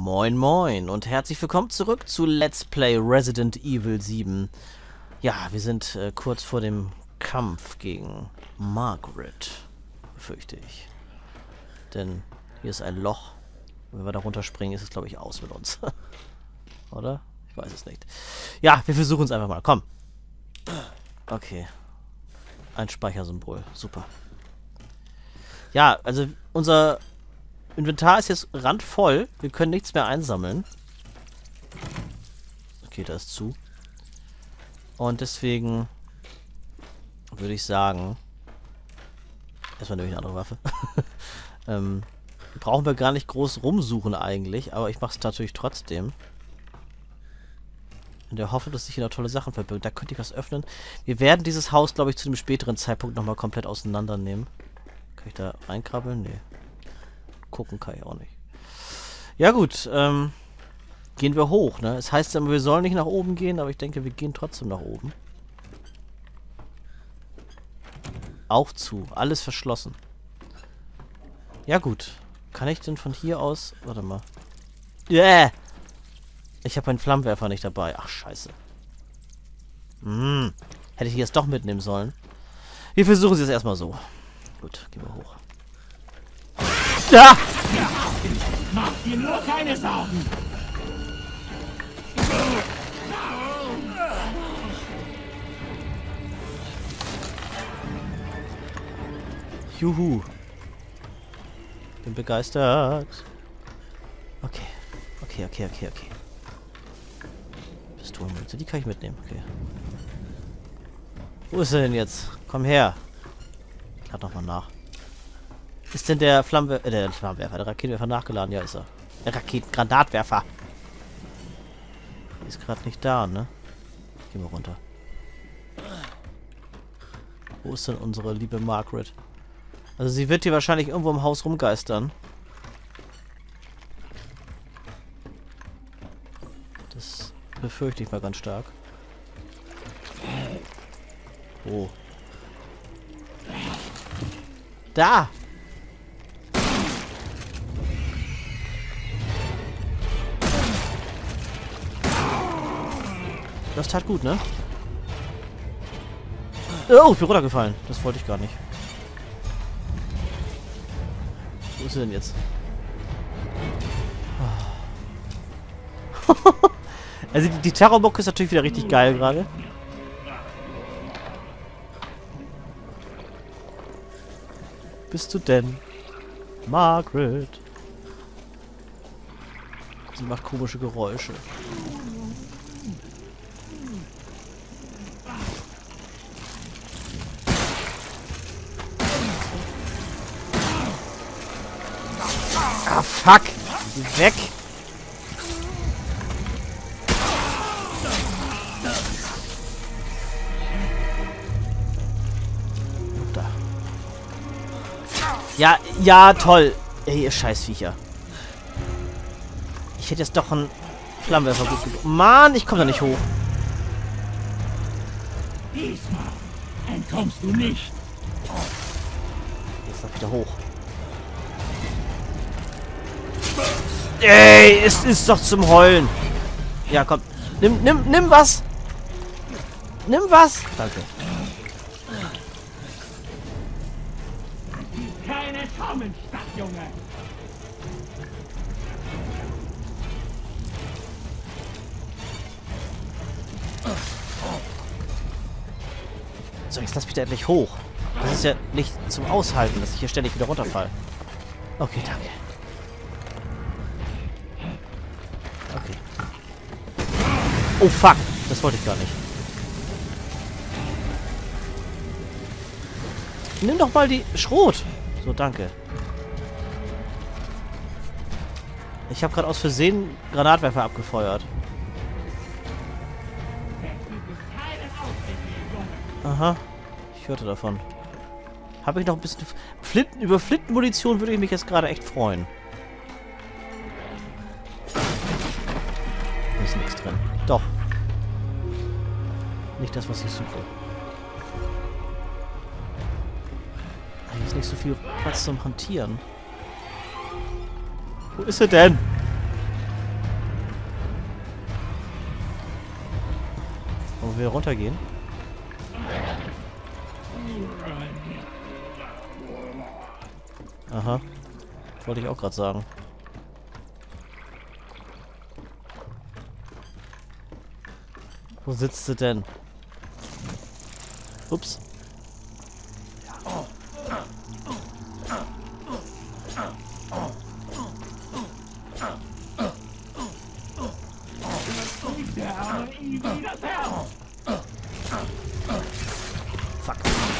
Moin Moin und herzlich willkommen zurück zu Let's Play Resident Evil 7. Ja, wir sind kurz vor dem Kampf gegen Margaret, befürchte ich. Denn hier ist ein Loch. Wenn wir da runterspringen, ist es, glaube ich, aus mit uns. Oder? Ich weiß es nicht. Ja, wir versuchen es einfach mal. Komm. Okay. Ein Speichersymbol. Super. Ja, also unser Inventar ist jetzt randvoll. Wir können nichts mehr einsammeln. Okay, da ist zu. Und deswegen würde ich sagen, erstmal nämlich eine andere Waffe. Brauchen wir gar nicht groß rumsuchen eigentlich, aber ich mache es natürlich trotzdem. In der Hoffnung, dass sich hier noch tolle Sachen verbirgen. Da könnte ich was öffnen. Wir werden dieses Haus, glaube ich, zu einem späteren Zeitpunkt nochmal komplett auseinandernehmen. Kann ich da reinkrabbeln? Nee. Gucken kann ich auch nicht. Ja gut, gehen wir hoch, ne? Es heißt immer, wir sollen nicht nach oben gehen, aber ich denke, wir gehen trotzdem nach oben. Auf zu. Alles verschlossen. Ja gut. Kann ich denn von hier aus... Warte mal. Yeah! Ich habe meinen Flammenwerfer nicht dabei. Ach, scheiße. Hätte ich jetzt doch mitnehmen sollen. Wir versuchen es jetzt erstmal so. Gut, gehen wir hoch. Ja! Mach dir nur keine Sorgen! Juhu. Bin begeistert. Okay. Okay. Pistolenmünze, die kann ich mitnehmen. Okay. Wo ist er denn jetzt? Komm her. Ich lade nochmal nach. Ist denn der Flammenwerfer, der Raketenwerfer nachgeladen? Ja, ist er. Der Raketengranatwerfer. Ist gerade nicht da, ne? Gehen wir runter. Wo ist denn unsere liebe Margaret? Also sie wird hier wahrscheinlich irgendwo im Haus rumgeistern. Das befürchte ich mal ganz stark. Oh. Da! Das tat gut, ne? Oh, ich bin runtergefallen. Das wollte ich gar nicht. Wo ist sie denn jetzt? Oh. Also die Terrorbock ist natürlich wieder richtig geil gerade. Bist du denn? Margaret. Sie macht komische Geräusche. Ah, fuck! Geh weg! Da. Ja, toll! Ey, ihr Scheißviecher. Ich hätte jetzt doch einen Flammenwerfer gut genug. Mann, ich komme da nicht hoch. Diesmal entkommst du nicht. Jetzt noch wieder hoch. Ey, es ist doch zum Heulen. Ja, komm. Nimm was. Nimm was. Danke. Keine Samenstadt, Junge. So, jetzt lass mich da endlich hoch. Das ist ja nicht zum Aushalten, dass ich hier ständig wieder runterfalle. Okay, danke. Okay. Oh, fuck. Das wollte ich gar nicht. Nimm doch mal die Schrot. So, danke. Ich habe gerade aus Versehen Granatwerfer abgefeuert. Aha. Ich hörte davon. Habe ich noch ein bisschen... Über Flintenmunition würde ich mich jetzt gerade echt freuen. Da ist nichts drin. Doch. Nicht das, was ich suche. Hier ist nicht so viel Platz zum Hantieren. Wo ist er denn? Wo wir runtergehen? Aha. Wollte ich auch gerade sagen. Wo sitzt sie denn? Ups. Der arme Igel, das Herz. Fuck.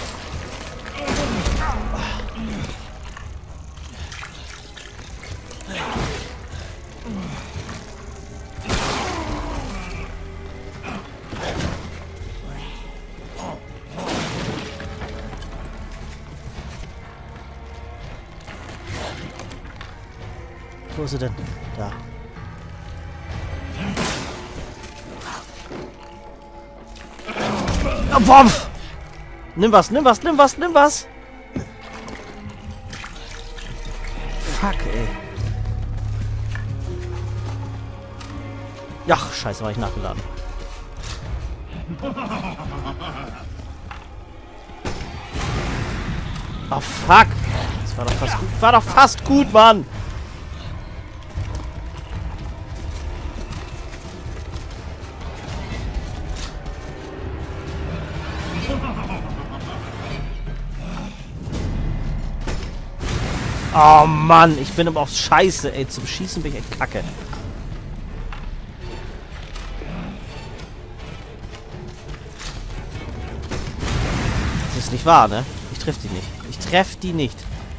Wo ist sie denn? Da. Oh, Bob! Nimm was, nimm was, nimm was, nimm was! Fuck, ey. Ja, scheiße, war ich nachgeladen. Oh, fuck! Das war doch fast gut. War doch fast gut, Mann! Oh Mann, ich bin aber auch scheiße, ey. Zum Schießen bin ich echt kacke. Das ist nicht wahr, ne? Ich treff die nicht. Ich treff die nicht.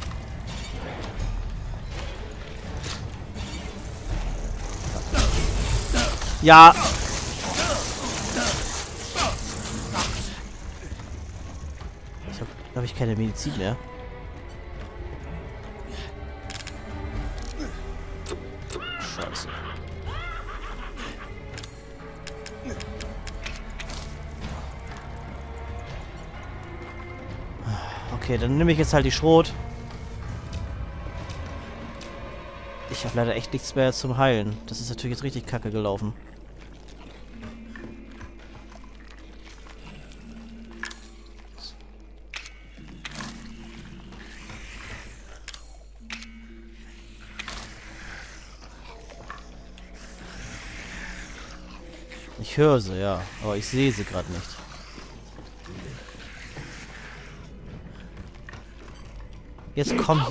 Ja. Habe ich keine Medizin mehr. Scheiße. Okay, dann nehme ich jetzt halt die Schrot. Ich habe leider echt nichts mehr zum Heilen. Das ist natürlich jetzt richtig kacke gelaufen. Ich höre sie, ja. Aber ich sehe sie gerade nicht. Jetzt komm.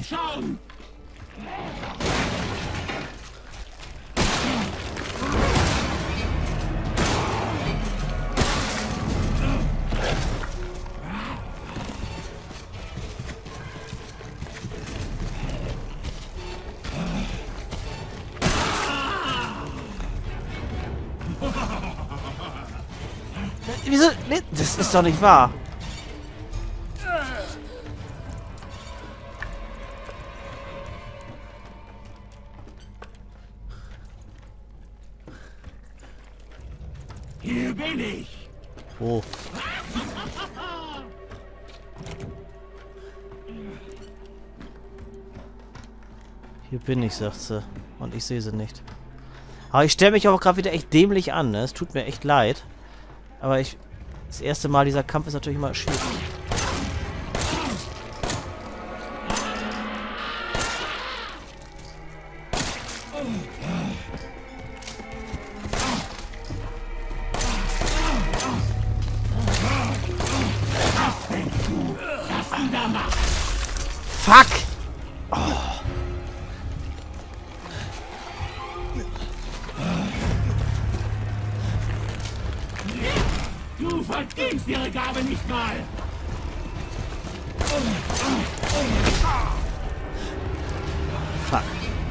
Wieso? Nee, das ist doch nicht wahr. Hier bin ich. Oh. Hier bin ich, sagt sie. Und ich sehe sie nicht. Aber ich stelle mich auch gerade wieder echt dämlich an, ne? Es tut mir echt leid. Aber das erste Mal dieser Kampf ist natürlich immer schwierig. Fuck! Oh. Du verdienst ihre Gabe nicht mal. Fuck.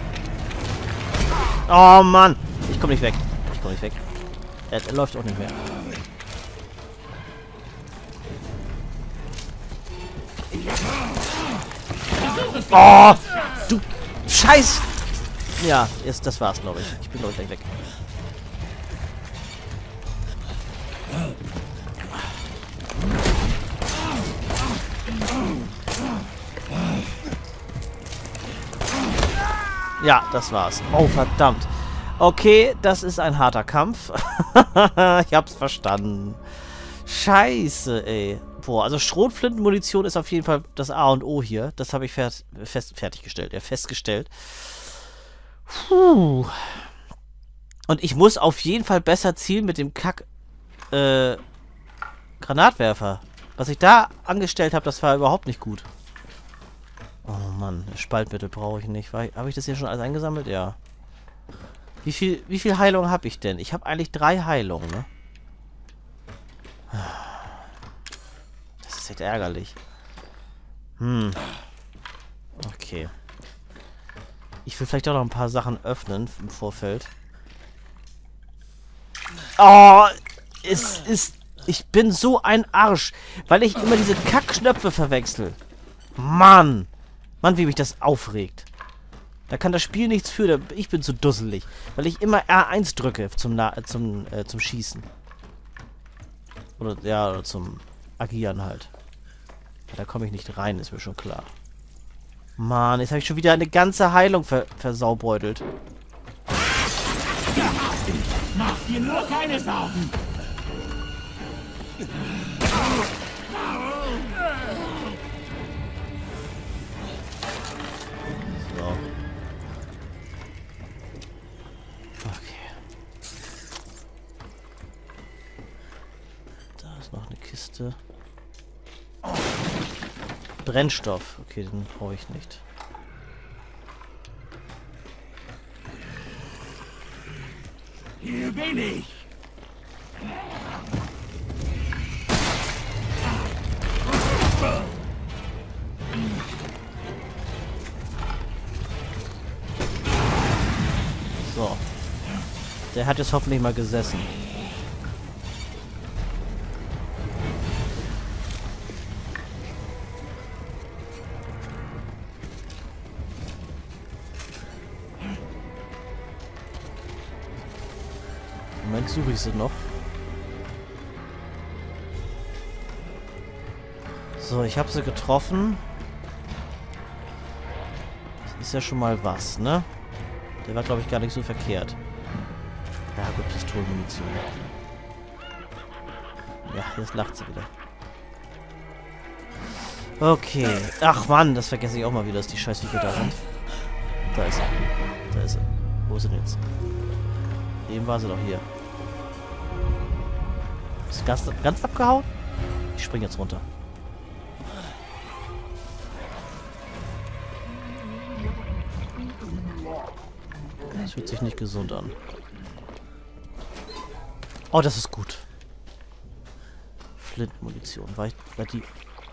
Oh Mann! Ich komme nicht weg. Ich komme nicht weg. Er läuft auch nicht mehr. Oh! Du Scheiß! Ja, das war's, glaube ich. Ich bin, glaube ich, gleich weg. Ja, das war's. Oh, verdammt. Okay, das ist ein harter Kampf. Ich hab's verstanden. Scheiße, ey. Boah, also Schrotflintenmunition ist auf jeden Fall das A und O hier. Das habe ich fertiggestellt. Ja, festgestellt. Puh. Und ich muss auf jeden Fall besser zielen mit dem Granatwerfer. Was ich da angestellt habe, das war überhaupt nicht gut. Oh Mann, Spaltmittel brauche ich nicht. Habe ich das hier schon alles eingesammelt? Ja. Wie viel Heilung habe ich denn? Ich habe eigentlich 3 Heilungen, ne? Das ist echt ärgerlich. Okay. Ich will vielleicht auch noch ein paar Sachen öffnen im Vorfeld. Oh, ich bin so ein Arsch, weil ich immer diese Kackschnöpfe verwechsel. Mann, wie mich das aufregt. Da kann das Spiel nichts für, ich bin zu dusselig, weil ich immer R1 drücke zum Schießen. Oder zum Agieren halt. Da komme ich nicht rein, ist mir schon klar. Mann, jetzt habe ich schon wieder eine ganze Heilung versaubeutelt. Mach dir nur keine Sorgen. So. Okay. Da ist noch eine Kiste. Brennstoff. Okay, den brauche ich nicht. Hier bin ich. So. Der hat jetzt hoffentlich mal gesessen. Moment, suche ich sie noch. So, ich habe sie getroffen. Das ist ja schon mal was, ne? Der war, glaube ich, gar nicht so verkehrt. Ja gut, Pistolenmunition. Ja, jetzt lacht sie wieder. Okay. Ach Mann, das vergesse ich auch mal wieder, dass die Scheißviecher da sind. Da ist sie. Da ist sie. Wo ist sie denn jetzt? Eben war sie doch hier. Ist sie ganz abgehauen? Ich spring jetzt runter. Das fühlt sich nicht gesund an. Oh, das ist gut. Flintmunition. War die...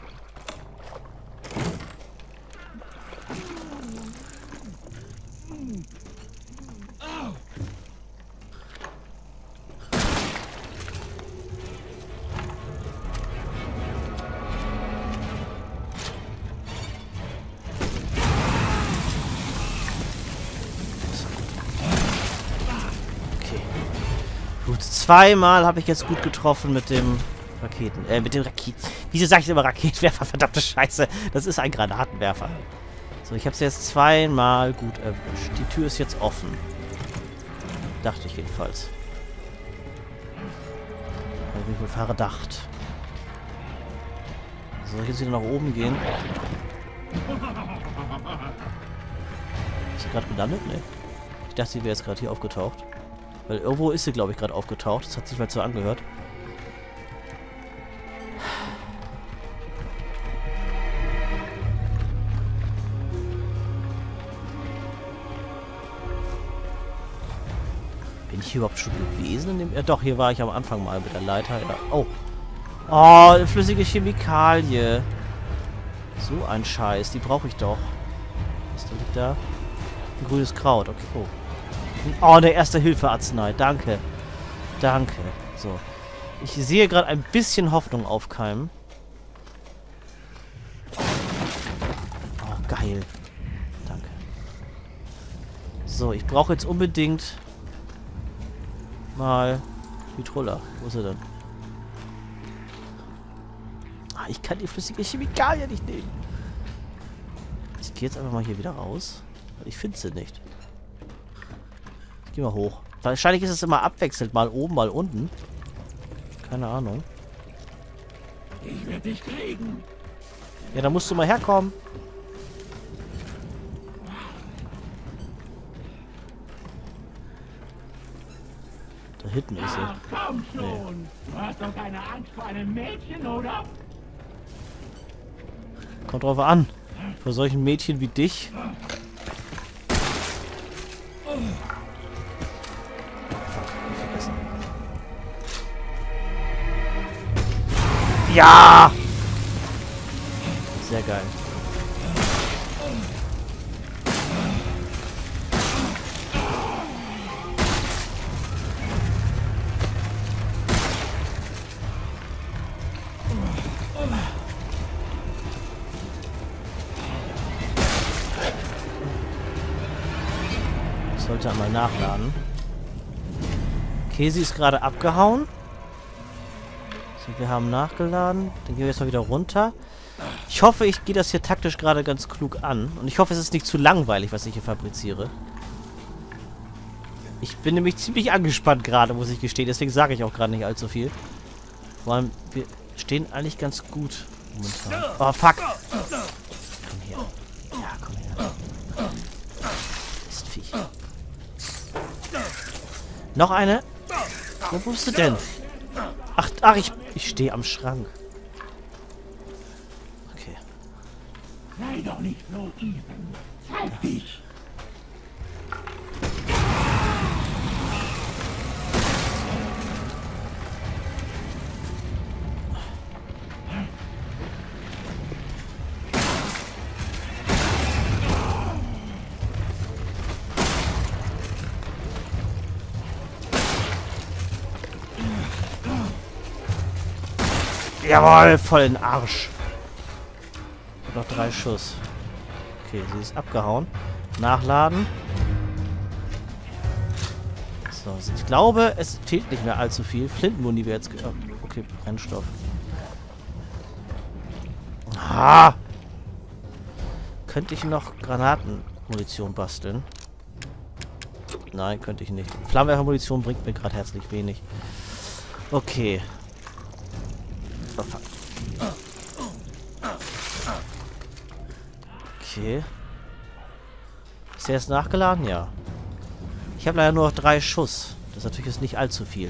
Gut, zweimal habe ich jetzt gut getroffen mit dem Raketen. Wieso sage ich immer Raketenwerfer? Verdammte Scheiße. Das ist ein Granatenwerfer. So, ich habe es jetzt zweimal gut erwischt. Die Tür ist jetzt offen. Dachte ich jedenfalls. Habe ich wohl verdacht. Soll ich jetzt wieder nach oben gehen? Ist sie gerade gelandet? Nee. Ich dachte, sie wäre jetzt gerade hier aufgetaucht. Weil irgendwo ist sie, glaube ich, gerade aufgetaucht. Das hat sich mal so angehört. Bin ich hier überhaupt schon gewesen? In dem ja doch, hier war ich am Anfang mal mit der Leiter. Ja. Oh. Oh, eine flüssige Chemikalie. So ein Scheiß. Die brauche ich doch. Was liegt da? Ein grünes Kraut. Okay. Oh. Oh, der Erste-Hilfe-Arznei. Danke. Danke. So. Ich sehe gerade ein bisschen Hoffnung aufkeimen. Oh, geil. Danke. So, ich brauche jetzt unbedingt mal Hydrolla. Wo ist er denn? Ah, ich kann die flüssige Chemikalie nicht nehmen. Ich gehe jetzt einfach mal hier wieder raus. Ich finde sie nicht. Geh mal hoch. Wahrscheinlich ist es immer abwechselnd. Mal oben, mal unten. Keine Ahnung. Ich werde dich kriegen. Ja, da musst du mal herkommen. Da hinten ist Ach, sie. komm schon. Du hast doch keine Angst vor einem Mädchen, oder? Kommt drauf an. Vor solchen Mädchen wie dich. Vergessen. Ja! Sehr geil. Sollte einmal nachladen. Casey ist gerade abgehauen. So, wir haben nachgeladen. Dann gehen wir jetzt mal wieder runter. Ich hoffe, ich gehe das hier taktisch gerade ganz klug an. Und ich hoffe, es ist nicht zu langweilig, was ich hier fabriziere. Ich bin nämlich ziemlich angespannt gerade, muss ich gestehen. Deswegen sage ich auch gerade nicht allzu viel. Vor allem, wir stehen eigentlich ganz gut momentan. Oh, fuck. Komm her. Ja, komm her. Ist Viech. Noch eine? Wo bist du denn? Ach, ich stehe am Schrank. Okay. Sei doch nicht so even. Zeig dich. Jawohl, voll in den Arsch. Noch 3 Schuss. Okay, sie ist abgehauen. Nachladen. So, ich glaube, es fehlt nicht mehr allzu viel. Flintenmuni wäre jetzt... okay, Brennstoff. Ah! Könnte ich noch Granatenmunition basteln? Nein, könnte ich nicht. Flammenwerfermunition bringt mir gerade herzlich wenig. Okay. Oh, fuck. Okay. Ist der jetzt nachgeladen? Ja. Ich habe leider nur noch 3 Schuss. Das ist natürlich jetzt nicht allzu viel.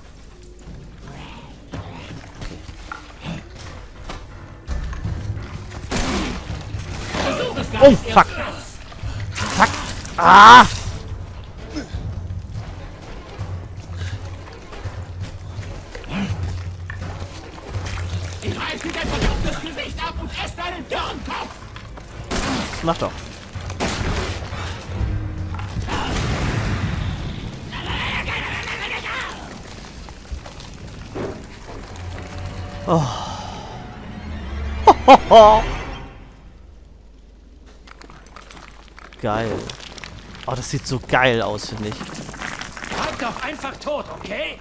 Okay. Oh, fuck. Fuck. Ah! Ich reiß dir dein verdammtes Gesicht ab und esse deinen Dörrenkopf. Mach doch. Oh. Geil. Oh, das sieht so geil aus, finde ich. Halt doch einfach tot, okay?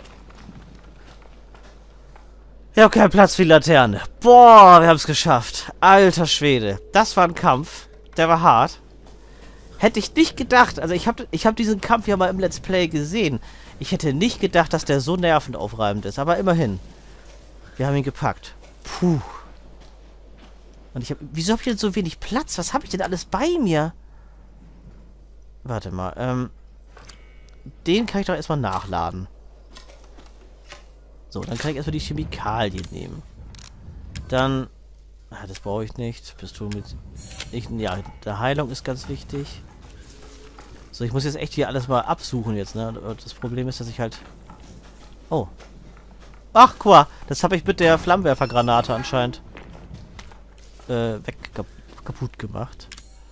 Ich habe keinen Platz für die Laterne. Boah, wir haben es geschafft. Alter Schwede. Das war ein Kampf. Der war hart. Hätte ich nicht gedacht. Also ich hab diesen Kampf ja mal im Let's Play gesehen. Ich hätte nicht gedacht, dass der so nervend aufreibend ist. Aber immerhin. Wir haben ihn gepackt. Puh. Und wieso habe ich denn so wenig Platz? Was habe ich denn alles bei mir? Warte mal. Den kann ich doch erstmal nachladen. So, dann kann ich erstmal die Chemikalien nehmen. Dann... Ah, das brauche ich nicht. Pistole mit... ja, der Heilung ist ganz wichtig. So, ich muss jetzt echt hier alles mal absuchen jetzt, ne? Und das Problem ist, dass ich halt... Oh. Ach, guck mal. Das habe ich mit der Flammenwerfergranate anscheinend kaputt gemacht.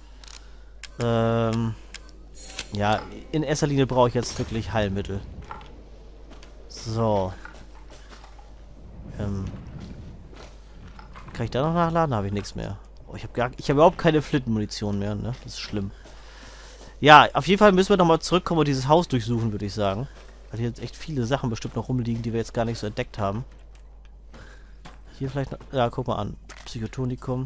Ja, in erster Linie brauche ich jetzt wirklich Heilmittel. So. Kann ich da noch nachladen? Habe ich nichts mehr. Oh, ich habe überhaupt keine Flintenmunition mehr, ne? Das ist schlimm. Ja, auf jeden Fall müssen wir nochmal zurückkommen und dieses Haus durchsuchen, würde ich sagen. Weil hier jetzt echt viele Sachen bestimmt noch rumliegen, die wir jetzt gar nicht so entdeckt haben. Hier vielleicht noch... Ja, guck mal an. Psychotonikum.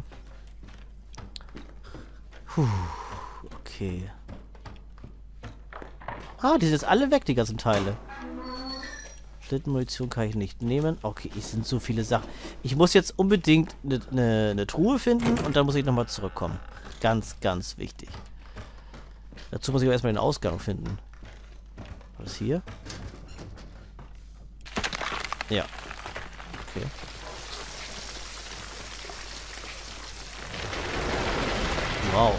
Puh. Okay. Ah, die sind jetzt alle weg, die ganzen Teile. Flintenmunition kann ich nicht nehmen. Okay, es sind so viele Sachen. Ich muss jetzt unbedingt eine Truhe finden und dann muss ich nochmal zurückkommen. Ganz, ganz wichtig. Dazu muss ich aber erstmal den Ausgang finden. Was ist hier? Ja. Okay. Wow.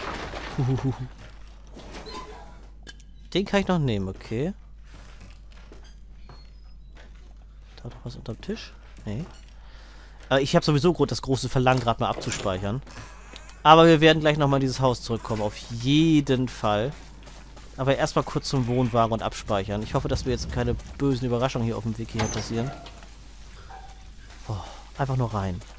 Den kann ich noch nehmen, okay. Da noch was unterm Tisch? Nee. Ich habe sowieso das große Verlangen, gerade mal abzuspeichern. Aber wir werden gleich nochmal in dieses Haus zurückkommen, auf jeden Fall. Aber erstmal kurz zum Wohnwagen und abspeichern. Ich hoffe, dass wir jetzt keine bösen Überraschungen hier auf dem Weg hierher passieren. Oh, einfach nur rein.